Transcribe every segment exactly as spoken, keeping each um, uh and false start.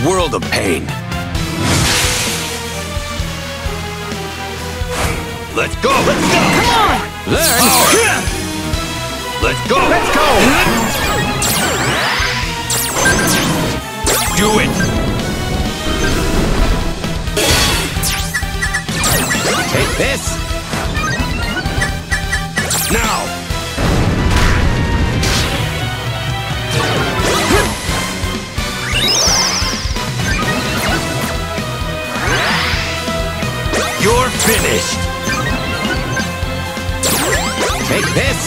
world of pain. Let's go! Let's go! Come on! Learn! Power. Let's go! Let's go! Do it! Take this! Now! You're finished! Take this!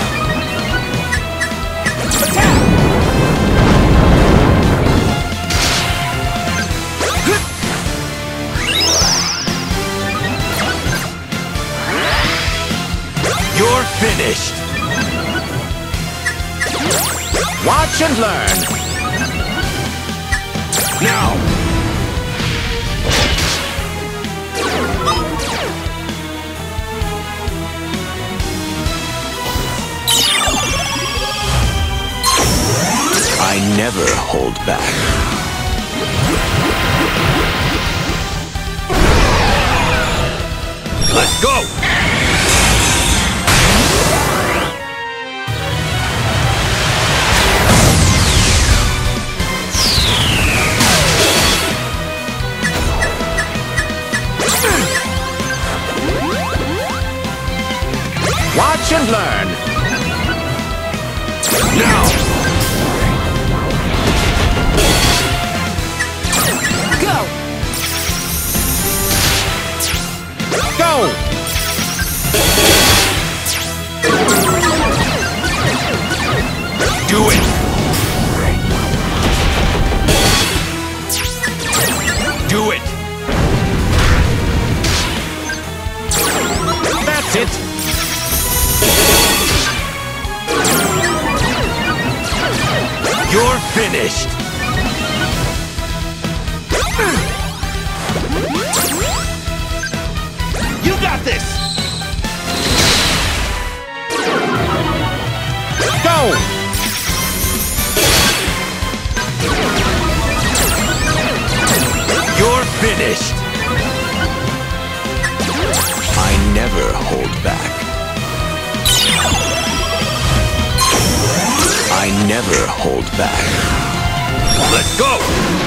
You're finished! Watch and learn! Now! I never hold back. Let's go! Watch and learn! Now! Go! Go! Do it! Do it! That's it! You're finished! You got this! Go! You're finished! I never hold back. I never hold back. Let's go!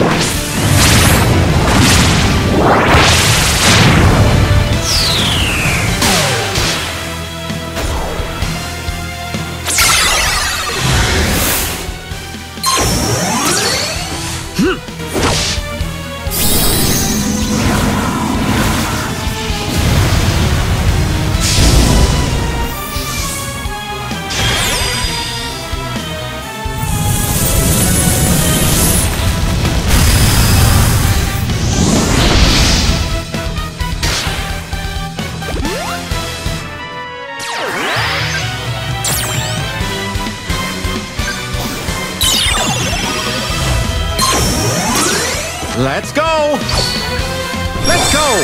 Let's go! Let's go!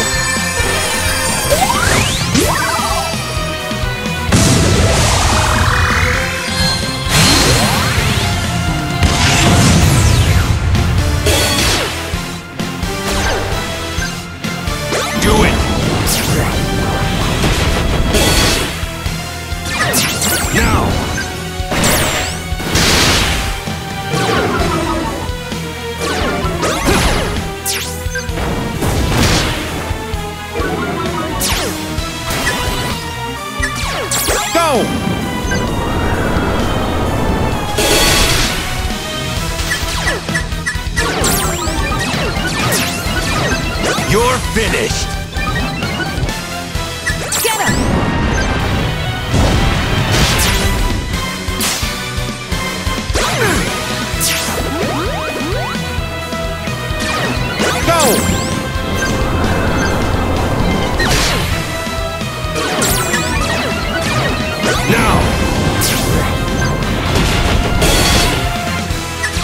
Do it! Now! Go! You're finished! Get him! Go! Now!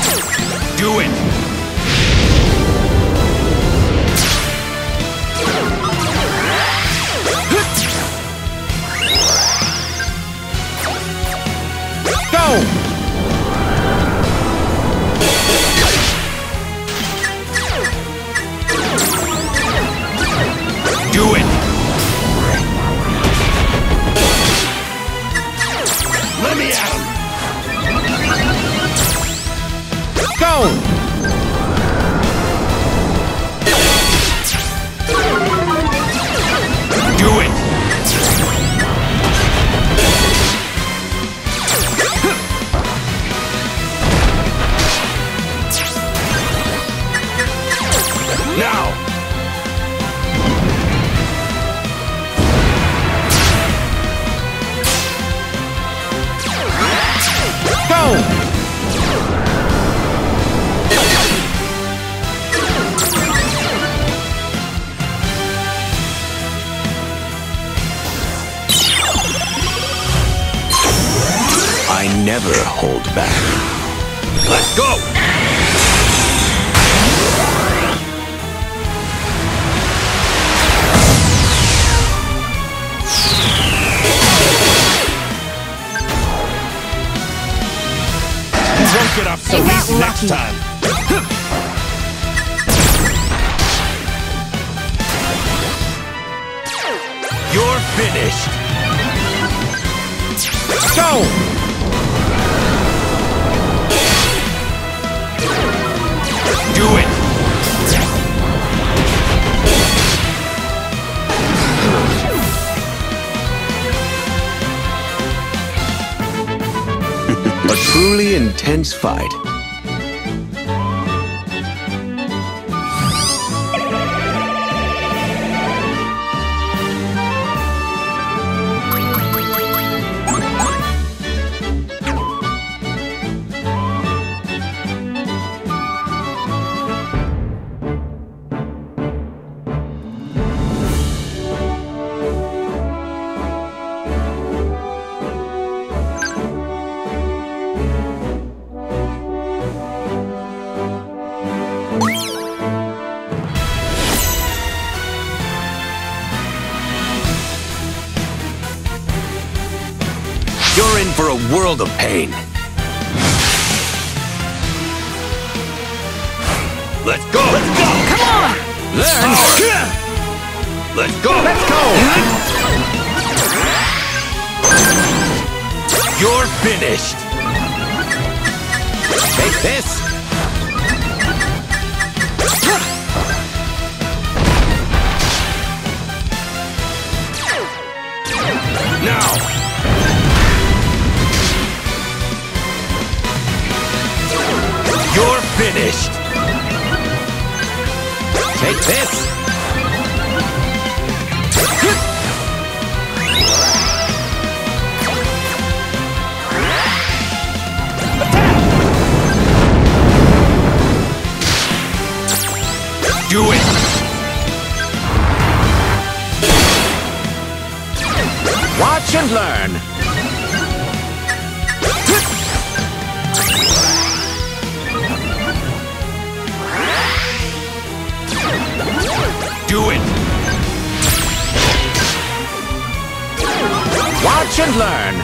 Do it! never hold back. Let's go! You won't get up so They got easy next lucky. time. You're finished! Go! Do it! A truly intense fight. You're in for a world of pain. Let's go! Let's go! Come on! Learn! Let's go! Let's go! You're finished! Take this! Now! You're finished! Take this! Do it! Watch and learn! Do it! Watch and learn!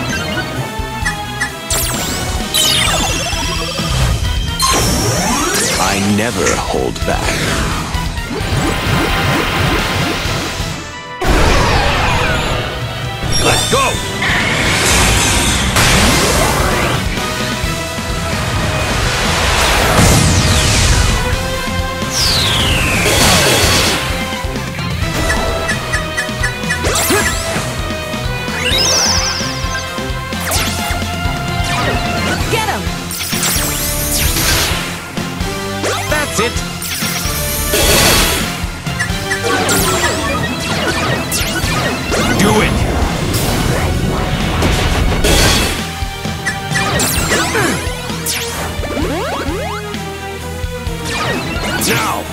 I never hold back. Let's go! Get him! That's it! Do it! Now!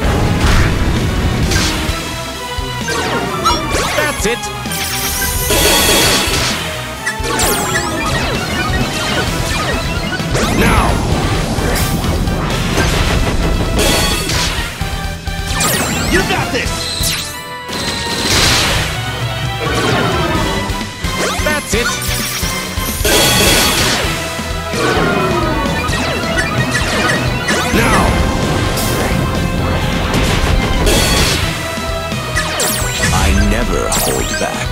That's it! Now! You got this! That's it! Now! I never hold back.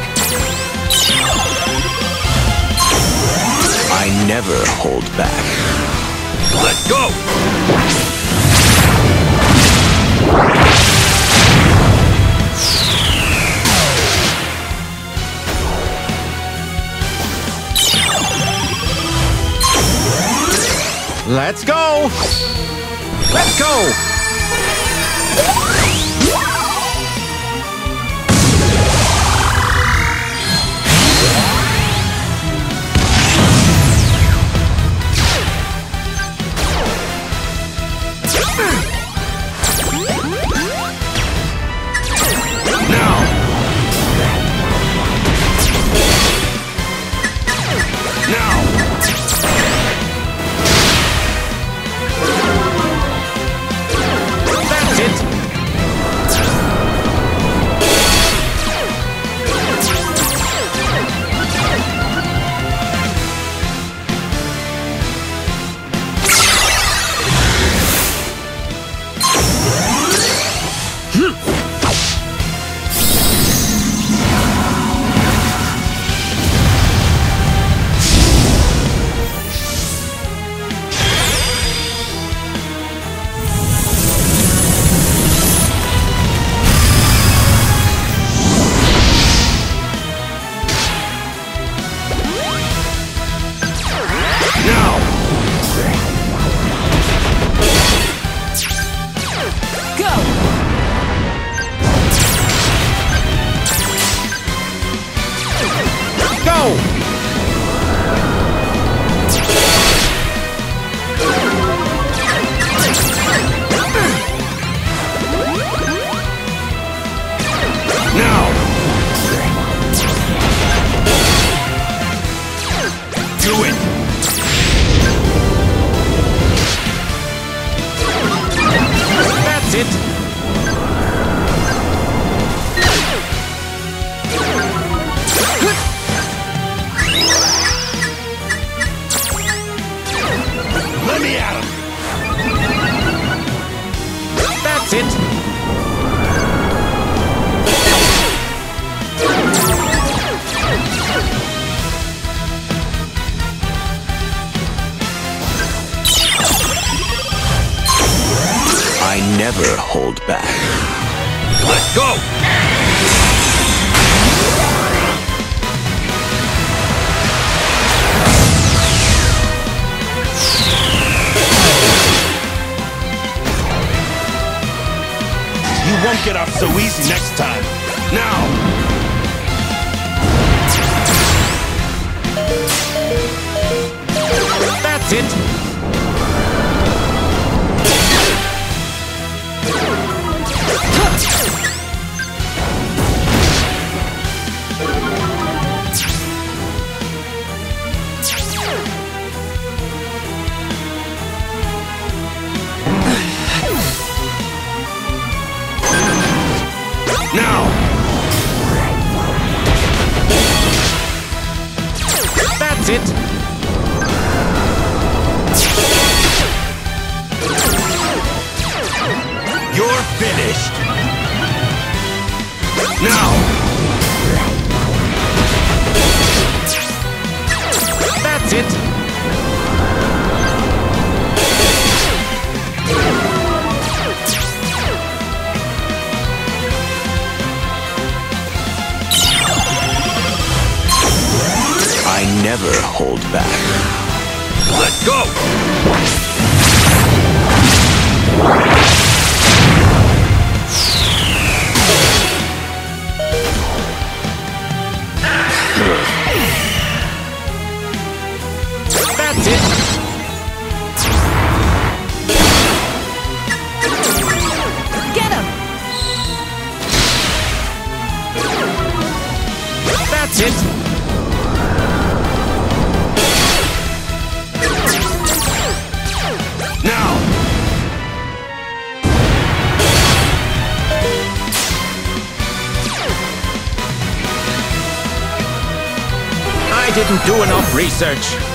I never hold back. Let's go! Let's go! Let's go! Now! never hold back. Let's go! You won't get off so easy next time. Now! That's it! Now! That's it! You're finished! Now! That's it! I never hold back. Let's go! That's it! Get him! That's it! Now! I didn't do enough research.